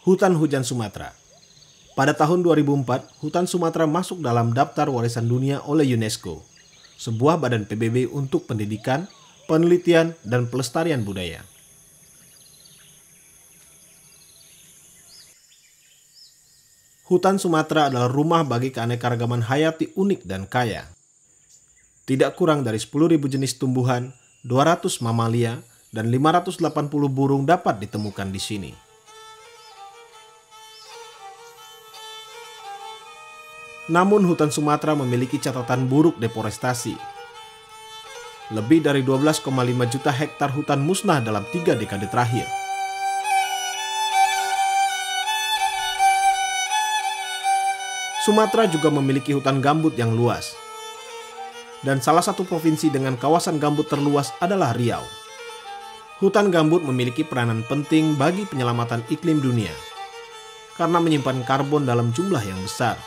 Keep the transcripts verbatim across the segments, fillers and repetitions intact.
Hutan Hujan Sumatera. Pada tahun dua ribu empat, hutan Sumatera masuk dalam daftar warisan dunia oleh UNESCO, sebuah badan P B B untuk pendidikan, penelitian, dan pelestarian budaya. Hutan Sumatera adalah rumah bagi keanekaragaman hayati unik dan kaya. Tidak kurang dari sepuluh ribu jenis tumbuhan, dua ratus mamalia, dan lima ratus delapan puluh burung dapat ditemukan di sini. Namun hutan Sumatera memiliki catatan buruk deforestasi. Lebih dari dua belas koma lima juta hektar hutan musnah dalam tiga dekade terakhir. Sumatera juga memiliki hutan gambut yang luas. Dan salah satu provinsi dengan kawasan gambut terluas adalah Riau. Hutan gambut memiliki peranan penting bagi penyelamatan iklim dunia karena menyimpan karbon dalam jumlah yang besar.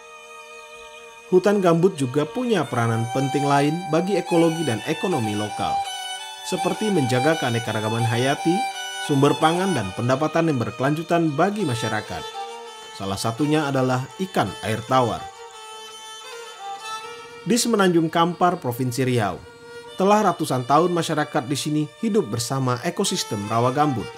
Hutan gambut juga punya peranan penting lain bagi ekologi dan ekonomi lokal, seperti menjaga keanekaragaman hayati, sumber pangan, dan pendapatan yang berkelanjutan bagi masyarakat. Salah satunya adalah ikan air tawar. Di Semenanjung Kampar, Provinsi Riau, telah ratusan tahun masyarakat di sini hidup bersama ekosistem rawa gambut.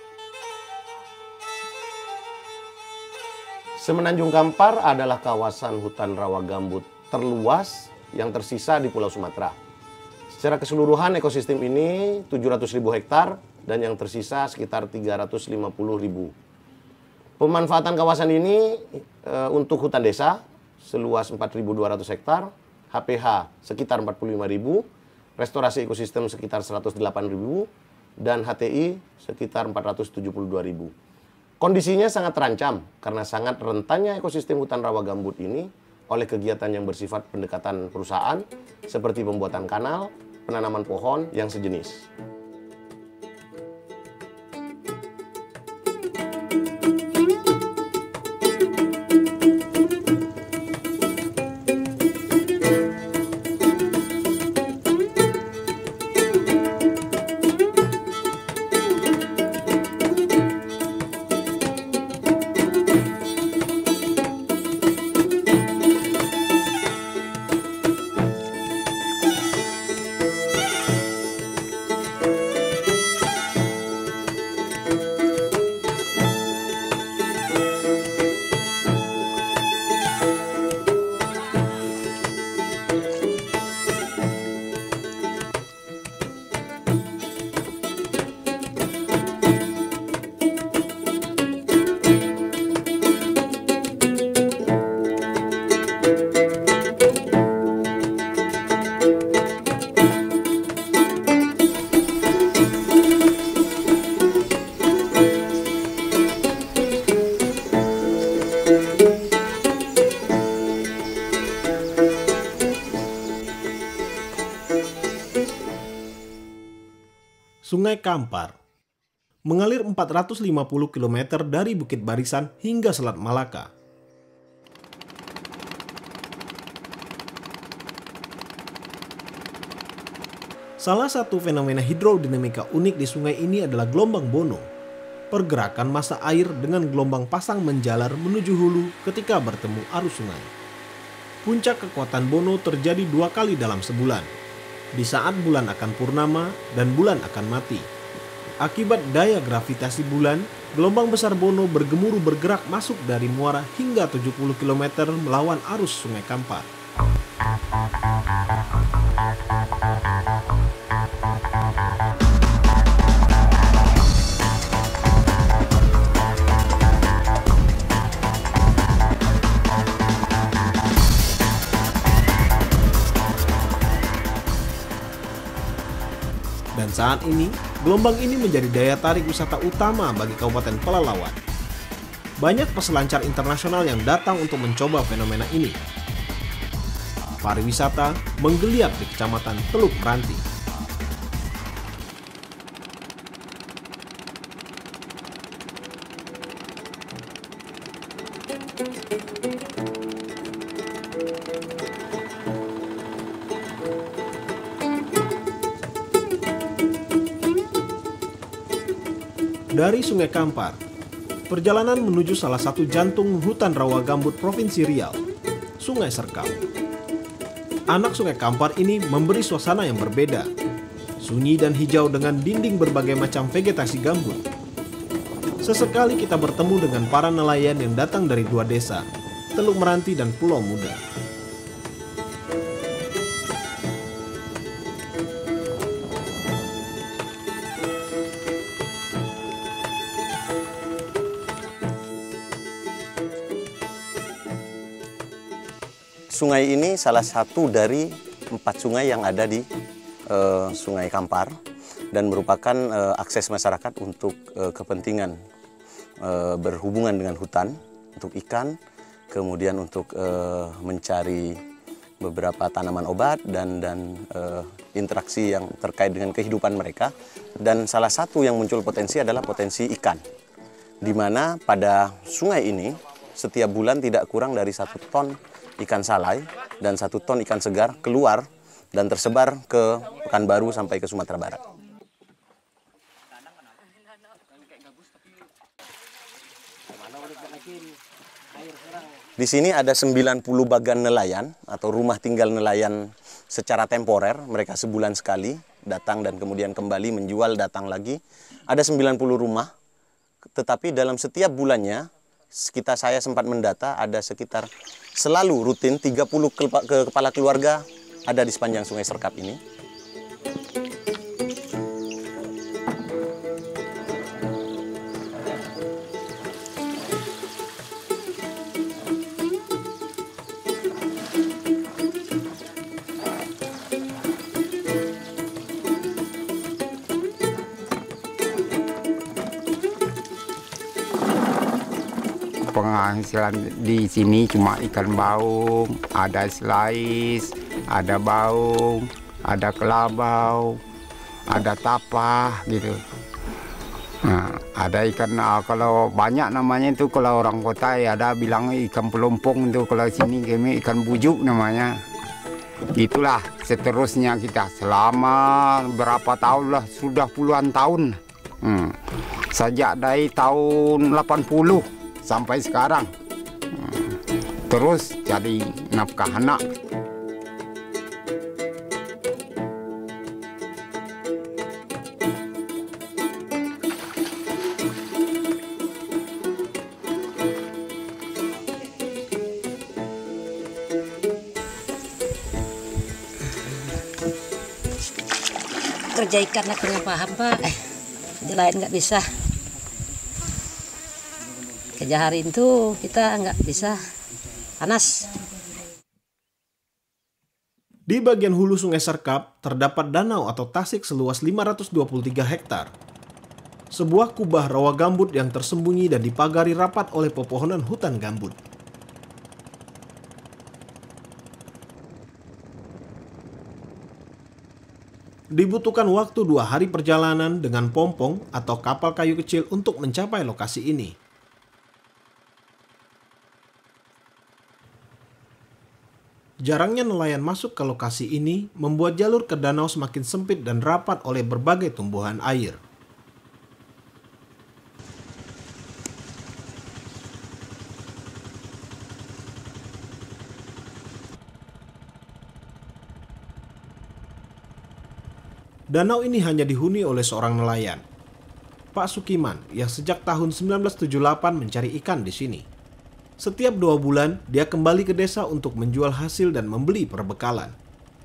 Semenanjung Kampar adalah kawasan hutan rawa gambut terluas yang tersisa di Pulau Sumatera. Secara keseluruhan ekosistem ini tujuh ratus ribu hektar dan yang tersisa sekitar tiga ratus lima puluh ribu. Pemanfaatan kawasan ini e, untuk hutan desa seluas empat ribu dua ratus hektar, H P H sekitar empat puluh lima ribu, restorasi ekosistem sekitar seratus delapan ribu, dan H T I sekitar empat ratus tujuh puluh dua ribu. Kondisinya sangat terancam karena sangat rentannya ekosistem hutan rawa gambut ini oleh kegiatan yang bersifat pendekatan perusahaan seperti pembuatan kanal, penanaman pohon yang sejenis. Sungai Kampar mengalir empat ratus lima puluh kilometer dari Bukit Barisan hingga Selat Malaka. Salah satu fenomena hidrodinamika unik di sungai ini adalah gelombang Bono, pergerakan massa air dengan gelombang pasang menjalar menuju hulu ketika bertemu arus sungai. Puncak kekuatan Bono terjadi dua kali dalam sebulan, di saat bulan akan purnama dan bulan akan mati. Akibat daya gravitasi bulan, gelombang besar Bono bergemuruh bergerak masuk dari muara hingga tujuh puluh kilometer melawan arus Sungai Kampar. Dan saat ini, gelombang ini menjadi daya tarik wisata utama bagi Kabupaten Pelalawan. Banyak peselancar internasional yang datang untuk mencoba fenomena ini. Pariwisata menggeliat di Kecamatan Teluk Meranti. Dari Sungai Kampar, Perjalanan menuju salah satu jantung hutan rawa gambut Provinsi Riau, Sungai Serkap. Anak Sungai Kampar ini memberi suasana yang berbeda, sunyi dan hijau dengan dinding berbagai macam vegetasi gambut. Sesekali kita bertemu dengan para nelayan yang datang dari dua desa, Teluk Meranti dan Pulau Muda. Sungai ini salah satu dari empat sungai yang ada di uh, Sungai Kampar dan merupakan uh, akses masyarakat untuk uh, kepentingan uh, berhubungan dengan hutan, untuk ikan, kemudian untuk uh, mencari beberapa tanaman obat dan dan uh, interaksi yang terkait dengan kehidupan mereka. Dan salah satu yang muncul potensi adalah potensi ikan, di mana pada sungai ini setiap bulan tidak kurang dari satu ton ikan salai dan satu ton ikan segar keluar dan tersebar ke Pekanbaru sampai ke Sumatera Barat. Di sini ada sembilan puluh bagan nelayan atau rumah tinggal nelayan secara temporer. Mereka sebulan sekali datang dan kemudian kembali menjual, datang lagi. Ada sembilan puluh rumah, tetapi dalam setiap bulannya, kita saya sempat mendata ada sekitar selalu rutin tiga puluh ke, ke kepala keluarga ada di sepanjang Sungai Serkap ini. Penghasilan di sini cuma ikan baung, ada selais, ada baung, ada kelabau, ada tapah gitu. Nah, ada ikan, nah, kalau banyak namanya itu kalau orang kota ya ada bilang ikan pelompong itu, kalau sini kami ikan bujuk namanya. Gitulah seterusnya kita selama berapa tahun lah, sudah puluhan tahun. Hmm. Sejak dari tahun delapan puluh sampai sekarang. Hmm. Terus jadi nafkah anak. Kerja ikan aku nggak paham, Pak. Eh, kerja lain nggak bisa. Kerja hari itu kita nggak bisa, panas. Di bagian hulu Sungai Serkap terdapat danau atau tasik seluas lima ratus dua puluh tiga hektar. Sebuah kubah rawa gambut yang tersembunyi dan dipagari rapat oleh pepohonan hutan gambut. Dibutuhkan waktu dua hari perjalanan dengan pompong atau kapal kayu kecil untuk mencapai lokasi ini. Jarangnya nelayan masuk ke lokasi ini membuat jalur ke danau semakin sempit dan rapat oleh berbagai tumbuhan air. Danau ini hanya dihuni oleh seorang nelayan, Pak Sukiman, yang sejak tahun seribu sembilan ratus tujuh puluh delapan mencari ikan di sini. Setiap dua bulan, dia kembali ke desa untuk menjual hasil dan membeli perbekalan.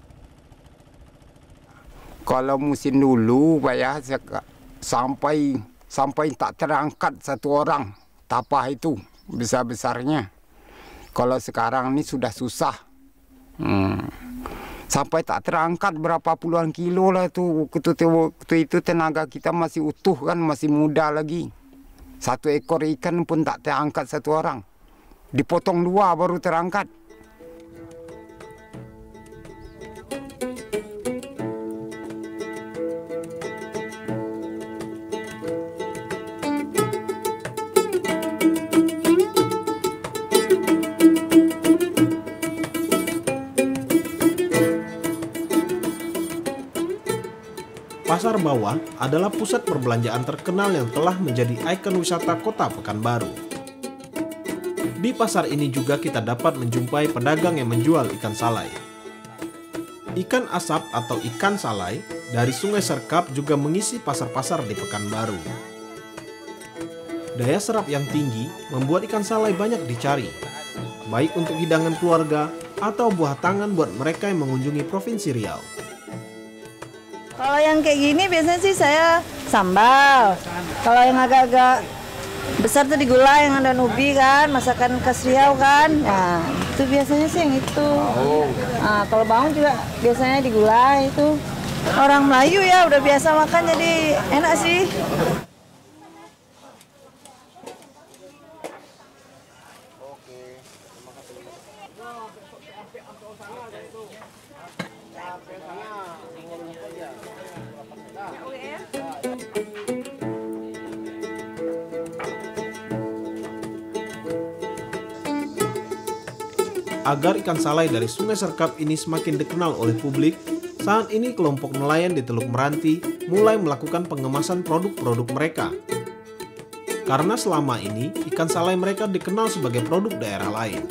Kalau musim dulu, Pak ya, sampai sampai tak terangkat satu orang tapah itu besar-besarnya. Kalau sekarang ini sudah susah. Hmm. Sampai tak terangkat berapa puluhan kilo lah itu. Waktu itu tenaga kita masih utuh kan, masih muda lagi. Satu ekor ikan pun tak terangkat satu orang. Dipotong dua baru terangkat. Pak Pasar Bawah adalah pusat perbelanjaan terkenal yang telah menjadi ikon wisata kota Pekanbaru. Di pasar ini juga kita dapat menjumpai pedagang yang menjual ikan salai. Ikan asap atau ikan salai dari Sungai Serkap juga mengisi pasar-pasar di Pekanbaru. Daya serap yang tinggi membuat ikan salai banyak dicari, baik untuk hidangan keluarga atau buah tangan buat mereka yang mengunjungi Provinsi Riau. Kalau yang kayak gini biasanya sih saya sambal. Kalau yang agak-agak besar tuh digulai, yang ada ubi kan, masakan khas Riau kan. Nah, itu biasanya sih yang itu. Nah, kalau bawang juga biasanya digulai itu. Orang Melayu ya udah biasa makan jadi enak sih. Agar ikan salai dari Sungai Serkap ini semakin dikenal oleh publik, saat ini kelompok nelayan di Teluk Meranti mulai melakukan pengemasan produk-produk mereka. Karena selama ini ikan salai mereka dikenal sebagai produk daerah lain.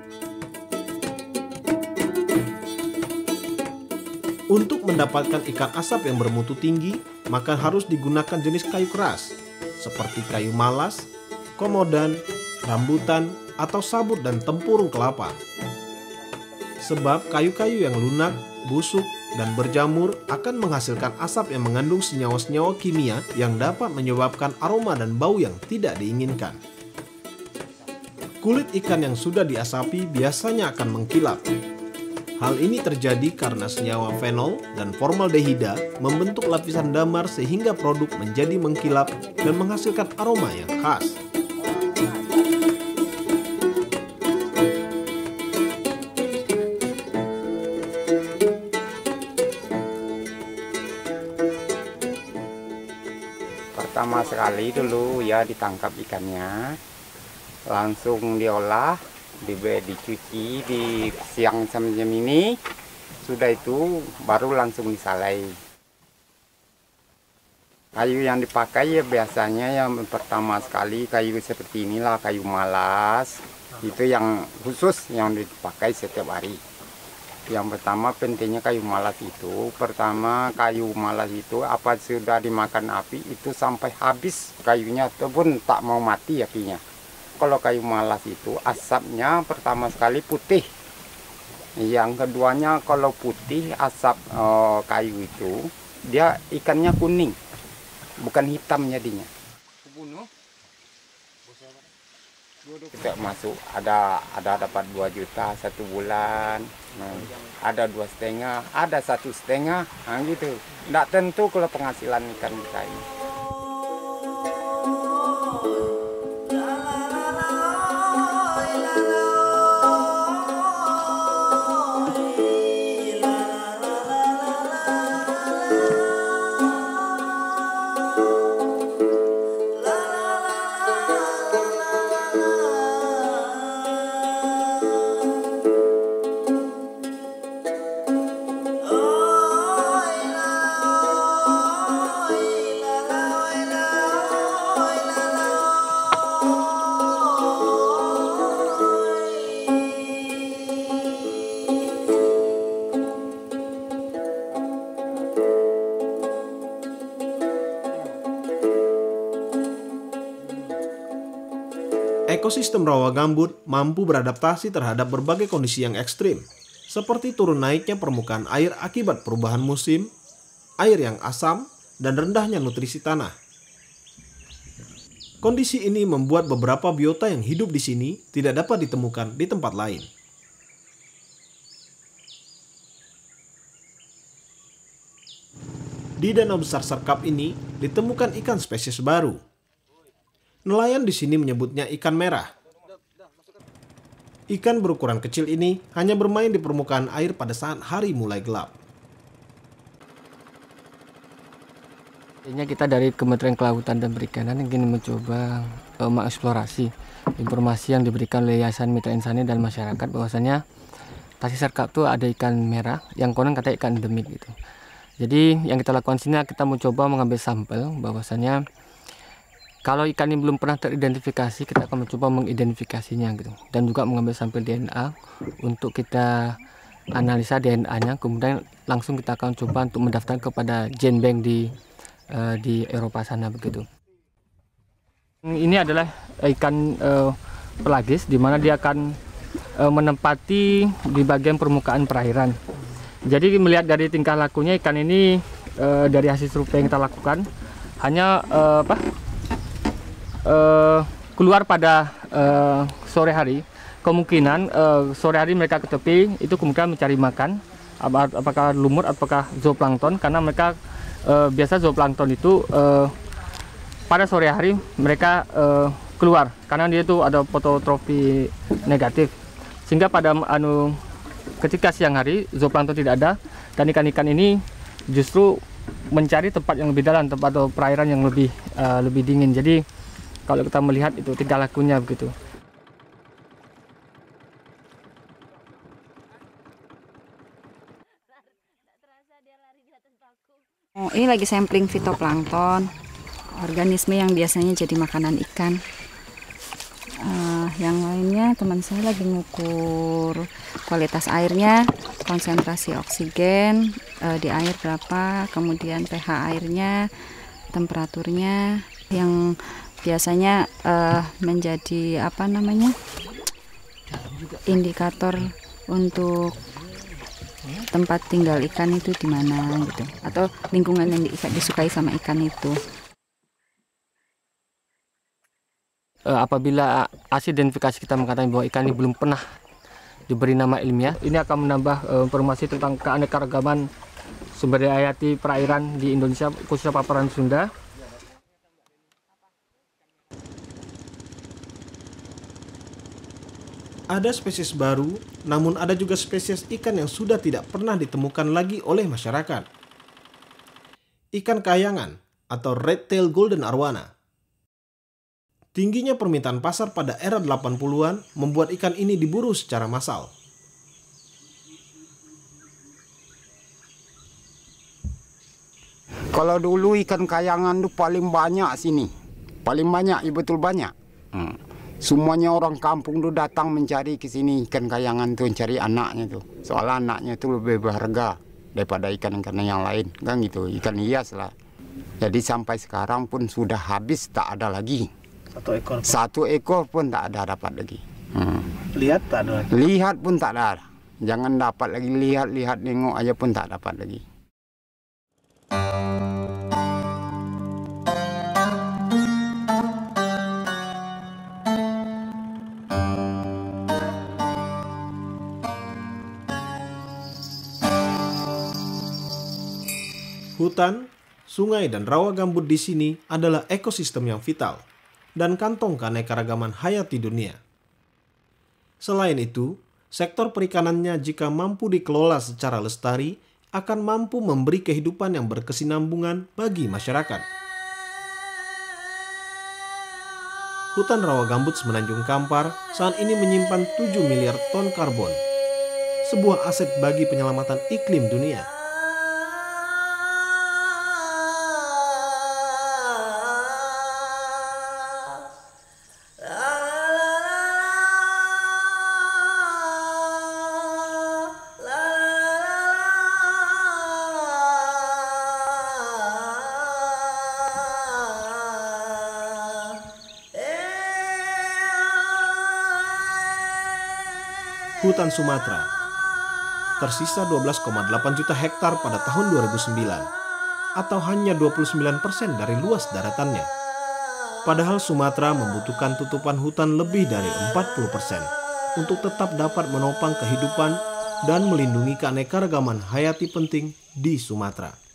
Untuk mendapatkan ikan asap yang bermutu tinggi, maka harus digunakan jenis kayu keras, seperti kayu malas, komodan, rambutan, atau sabut dan tempurung kelapa. Sebab kayu-kayu yang lunak, busuk, dan berjamur akan menghasilkan asap yang mengandung senyawa-senyawa kimia yang dapat menyebabkan aroma dan bau yang tidak diinginkan. Kulit ikan yang sudah diasapi biasanya akan mengkilap. Hal ini terjadi karena senyawa fenol dan formaldehida membentuk lapisan damar sehingga produk menjadi mengkilap dan menghasilkan aroma yang khas. Pertama sekali dulu ya ditangkap ikannya, langsung diolah, dicuci di siang semacam ini, sudah itu baru langsung disalai. Kayu yang dipakai ya biasanya yang pertama sekali kayu seperti inilah, kayu malas, itu yang khusus yang dipakai setiap hari. Yang pertama pentingnya kayu malas itu, pertama kayu malas itu apa sudah dimakan api itu sampai habis kayunya ataupun tak mau mati apinya. Kalau kayu malas itu asapnya pertama sekali putih, yang keduanya kalau putih asap oh, kayu itu dia ikannya kuning, bukan hitam jadinya. Kita masuk ada ada dapat dua juta satu bulan, nah, ada dua setengah, ada satu setengah, nah gitu. Nggak tentu kalau penghasilan ikan kita ini. Ekosistem rawa gambut mampu beradaptasi terhadap berbagai kondisi yang ekstrim, seperti turun naiknya permukaan air akibat perubahan musim, air yang asam, dan rendahnya nutrisi tanah. Kondisi ini membuat beberapa biota yang hidup di sini tidak dapat ditemukan di tempat lain. Di Danau Besar Serkap ini ditemukan ikan spesies baru. Nelayan di sini menyebutnya ikan merah. Ikan berukuran kecil ini hanya bermain di permukaan air pada saat hari mulai gelap. Kita dari Kementerian Kelautan dan Perikanan ingin mencoba uh, mengeksplorasi informasi yang diberikan oleh Yayasan Mitra Insani dan masyarakat bahwasanya Tasik Serkap itu ada ikan merah yang konon katanya ikan endemik gitu. Jadi yang kita lakukan sini kita mencoba mengambil sampel bahwasanya kalau ikan ini belum pernah teridentifikasi, kita akan mencoba mengidentifikasinya gitu, dan juga mengambil sampel D N A untuk kita analisa D N A-nya, kemudian langsung kita akan coba untuk mendaftar kepada Genbank di uh, di Eropa sana begitu. Ini adalah ikan uh, pelagis, di mana dia akan uh, menempati di bagian permukaan perairan. Jadi melihat dari tingkah lakunya ikan ini uh, dari hasil survei yang kita lakukan hanya uh, apa uh, keluar pada uh, sore hari. Kemungkinan uh, sore hari mereka ke tepi itu kemungkinan mencari makan, apakah lumut, apakah zooplankton, karena mereka uh, biasa zooplankton itu uh, pada sore hari mereka uh, keluar karena dia itu ada fototrofi negatif, sehingga pada anu ketika siang hari zooplankton tidak ada dan ikan-ikan ini justru mencari tempat yang lebih dalam, tempat atau perairan yang lebih uh, lebih dingin. Jadi kalau kita melihat itu tingkah lakunya begitu. Oh, ini lagi sampling fitoplankton, organisme yang biasanya jadi makanan ikan. Uh, yang lainnya teman saya lagi ngukur kualitas airnya, konsentrasi oksigen uh, di air berapa, kemudian pH airnya, temperaturnya, yang biasanya uh, menjadi apa namanya indikator untuk tempat tinggal ikan itu di mana gitu, atau lingkungan yang di, disukai sama ikan itu. Apabila hasil identifikasi kita mengatakan bahwa ikan ini belum pernah diberi nama ilmiah, ini akan menambah uh, informasi tentang keanekaragaman sumber daya hayati perairan di Indonesia, khususnya paparan Sunda. Ada spesies baru, namun ada juga spesies ikan yang sudah tidak pernah ditemukan lagi oleh masyarakat. Ikan kayangan atau red-tailed golden arowana. Tingginya permintaan pasar pada era delapan puluhan membuat ikan ini diburu secara massal. Kalau dulu ikan kayangan itu paling banyak sini. Paling banyak, ya betul banyak. Hmm. Semuanya orang kampung tuh datang mencari ke sini ikan kayangan tuh, mencari anaknya tuh. Soalnya anaknya tuh lebih berharga daripada ikan-ikan yang lain, kan gitu. Ikan hias lah. Jadi sampai sekarang pun sudah habis, tak ada lagi. Satu ekor. Satu ekor pun tak ada dapat lagi. Hmm. Lihat tak ada lagi. Lihat pun tak ada. Jangan dapat lagi, lihat-lihat nengok aja pun tak dapat lagi. Hutan, sungai, dan rawa gambut di sini adalah ekosistem yang vital dan kantong keanekaragaman hayati dunia. Selain itu, sektor perikanannya jika mampu dikelola secara lestari akan mampu memberi kehidupan yang berkesinambungan bagi masyarakat. Hutan rawa gambut Semenanjung Kampar saat ini menyimpan tujuh miliar ton karbon, sebuah aset bagi penyelamatan iklim dunia. Hutan Sumatera tersisa dua belas koma delapan juta hektar pada tahun dua ribu sembilan, atau hanya dua puluh sembilan persen dari luas daratannya. Padahal Sumatera membutuhkan tutupan hutan lebih dari empat puluh persen untuk tetap dapat menopang kehidupan dan melindungi keanekaragaman hayati penting di Sumatera.